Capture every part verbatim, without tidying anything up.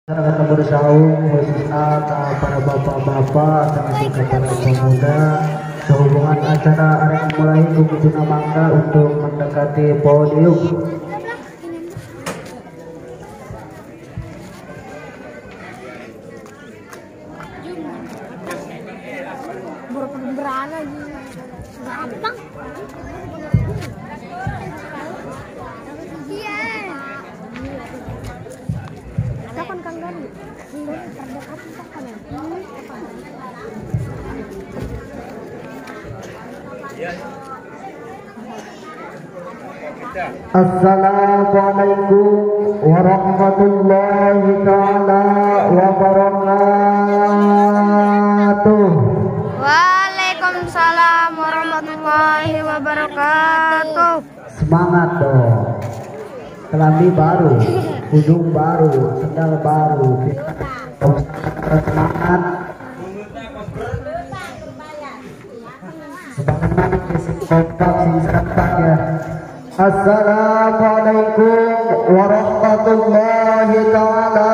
Masyarakat bersaung khususnya para bapak-bapak termasuk para pemuda sehubungan acara arek mulai kubutuna mangga untuk mendekati podium. Berperang lagi gampang. Kapan Kang Gani? Minggu terdekat kapan ya? Assalamualaikum warahmatullahi taala wabarakatuh. Waalaikumsalam warahmatullahi wabarakatuh. Semangat dong. Kelambi baru, hidung baru, sendal baru. Semangat. Sebagaimana kisah kompak sing serempak ya. Assalamualaikum warahmatullahi taala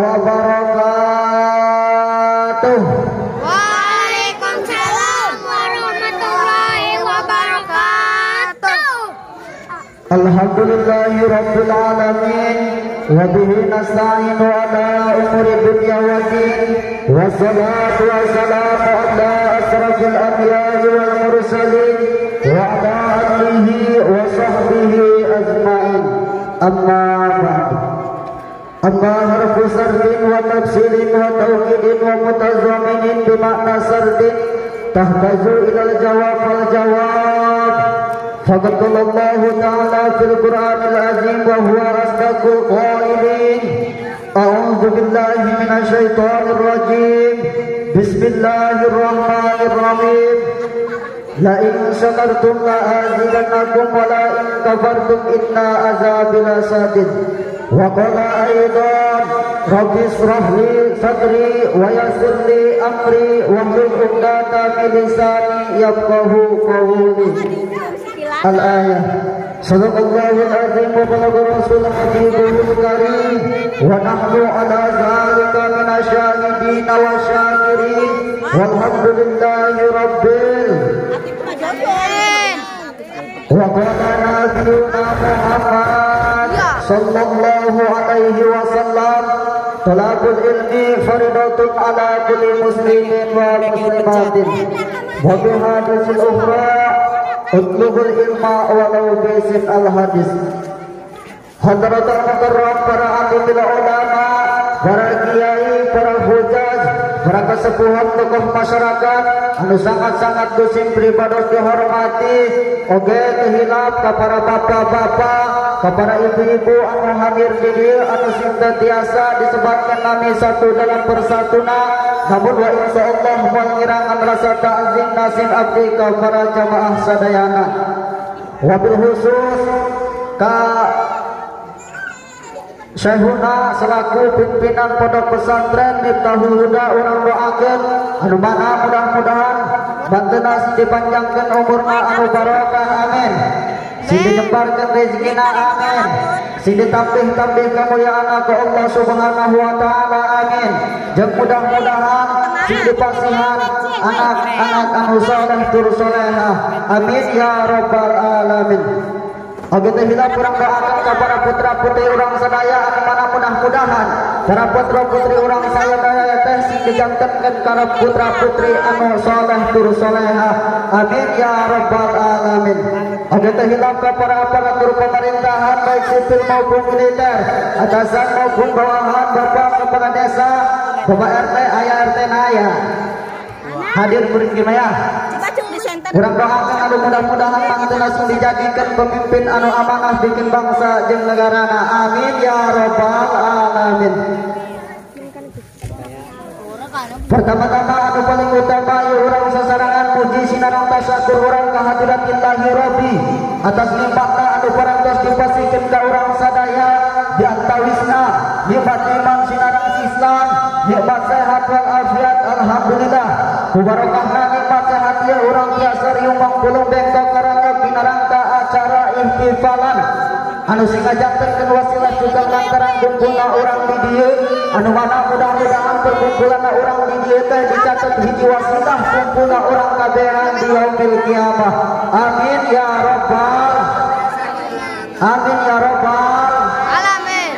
wabarakatuh. Waalaikumsalam warahmatullahi wabarakatuh. Alhamdulillahi rabbil alamin wa bihi nasta'inu ala umuri dunya waddin wassalatu wassalamu ala asrafil anbiya'i wal mursalin wa ala alihi wa sahbihi ajma'in amma ba'd. Amma harfu sardin wa tafsilin wa tawkidin wa mutazaminin bimakna sardin tahtaju ilal jawab wal jawab. Faqad qala Allah ta'ala fil Qur'anil azim wa huwa asdaqul qailin. A'udzu billahi minasy syaithanir rajim. Bismillahirrahmanirrahim. La in syakartum la azidannakum wa la in kafartum inna azabi lasadid. Wa qala aidan rabbi ishrah li sadri wa yassir li amri wahlul 'uqdatam min lisani yafqahu qawli. Al-ayah. Sadaqallahul azim wa balagha rasulul habibul karim wa nahnu ala zalika minasyahidin wa syakirin walhamdulillahi rabbil wa qala nabiyuna Muhammad sallallahu alaihi wasallam talabul ilmi faridatun ala kulli muslimin wa muslimatin wa bihadithil ukhra utlubul ilma walau bisin al-hadis. Hadratul mukarram, para alim ulama, para kiai, para hujaj, para kesepuhan tokoh masyarakat anu sangat-sangat gusim pribados dihormati, oge tehilap ka para bapak-bapak, ka para ibu-ibu anu hadir di dieu anu sintetiasa disebatkan nami satu dalam persatuna. Namun wa insyaallah mengirangan rasa ta'zim nasim abdi ka para jamaah sadayana. Wabil khusus ka Syekhuna selaku pimpinan pondok pesantren Miftahul Huda urang doakeun anu mana mudah-mudahan banteuna dipanjangkeun umurna anu barokah amin. Sing dinebarkeun rezekina amin. Sing ditambih-tambih kamuliaan ka Allah Subhanahu wa taala amin. Jeung mudah-mudahan sing dipasihan anak-anak anu saleh tur salehah amin ya rabbal alamin. Oge teh hilap urang doakeun ka para putra-putri urang sadaya anu mana mudah-mudahan para putra-putri urang sadaya teh sing dijantenkeun ka putra-putri anu saleh tur salehah amin ya rabbal alamin. Oge teh hilap ka para aparatur pemerintahan baik sipil maupun militer, atasan maupun bawahan, bapak kepala desa, bapak R T, ayah R T naya hadir murid gimana? Urang doakeun anu mudah-mudahan panganten langsung dijadikan pemimpin anu amanah bikin bangsa jeung negarana amin ya rabbal alamin. Pertama-tama anu paling utama ieu urang sasarangan puji sinarang tasyakur urang ka hadiratillahi rabbi atas limpahna anu parantos dipasikeun ka urang sadaya di antawisna nikmat iman sinarang Islam, nikmat sehat wal afiat alhamdulillah. Kubarokahna nikmat sehat ieu urang biasa riung mangpulung bengkok karangga pinarangka acara ihtifalan anu sing ngajakkeun wasilah juga lantaran kumpulna urang di dieu anu mana mudah-mudahan perkumpulanna urang di dieu teh dicatet hiji wasilah kumpulna urang kabehan di yaumil kiamah. Amin ya rabbal amin ya rabbal alamin.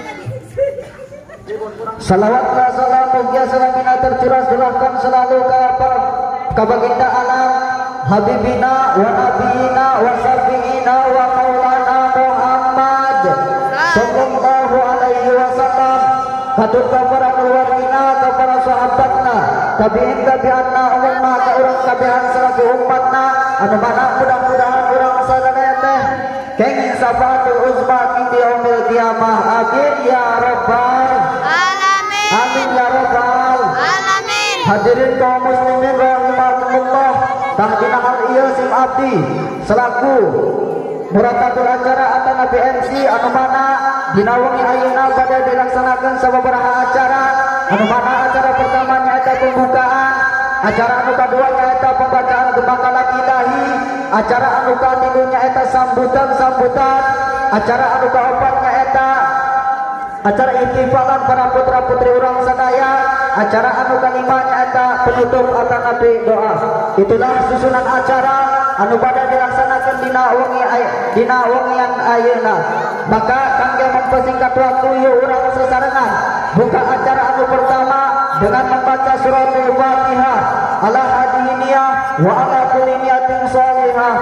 Salawat wa salam mugia salamina tercurah curahkan selalu ka baginda alam habibina wa nabiyina wa syafiina wa maulana Muhammad sallallahu alaihi wasallam, katur ka para keluargina ka para sahabatna tabi'in tabi'anna umumna ka urang kabehan salaku umatna anu mana mudah-mudahan urang sadaya teh kenging sabaatul uzma di yaumil kiamah. Amin ya rabbal alamin. Amin ya rabbal alamin. Hadirin kaum muslimin rahimakumullah, tahdina hal ieu sim abdi selaku muratatul acara atau nabi M C anu mana dina wengi ayeuna pada dilaksanakeun sababaraha acara anu mana acara pertama nyaeta pembukaan, acara anu kadua nyaeta pembacaan gembang kalakilahi, acara anu katilu nyaeta sambutan-sambutan, acara anu kaopat nyaeta acara ihtifalan para putra putri urang sadaya, acara anu kalima nyaeta penutup atau nabi doa. Itulah susunan acara anu pada dilaksanakan dina wengi dina wengian ayeuna. Maka kangge mempersingkat waktu ieu urang sesarengan buka acara anu pertama dengan membaca suratul Fatihah ala hadiniyah wa ala kulli niyatin shalihah.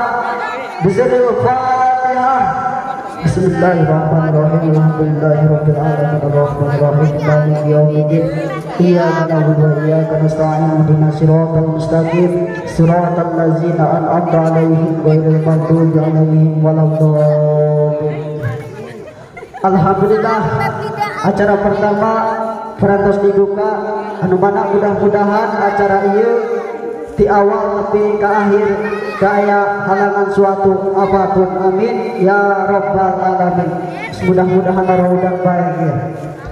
Bismillahirrahmanirrahim. Bismillahirrahmanirrahim. Alhamdulillahirabbil alamin arrahmanirrahim maliki yaumiddin. Iyyaka na'budu wa iyyaka nasta'in ihdinas siratal mustaqim siratal ladzina an'amta 'alaihim ghairil maghdubi 'alaihim waladdallin. Alhamdulillah, acara pertama perantos dibuka anu mana mudah-mudahan acara ieu di awal tapi ke akhir kaya halangan suatu apapun. Amin ya rabbal alamin. Mudah-mudahan orang udang baik ya.